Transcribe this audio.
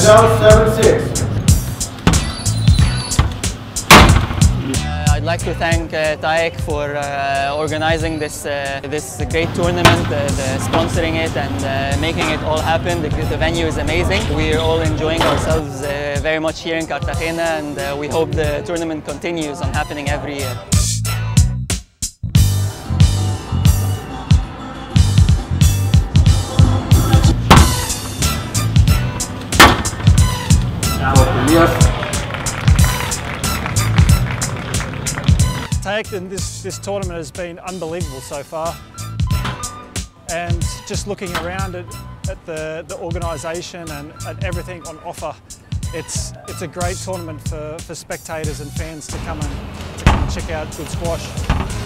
Adele 7-6. I'd like to thank TAEK for organizing this great tournament, sponsoring it and making it all happen. The venue is amazing. We're all enjoying ourselves very much here in Cartagena, and we hope the tournament continues on happening every year. TAEK in this tournament has been unbelievable so far, and just looking around at the organisation and at everything on offer, it's a great tournament for spectators and fans to come and check out good squash.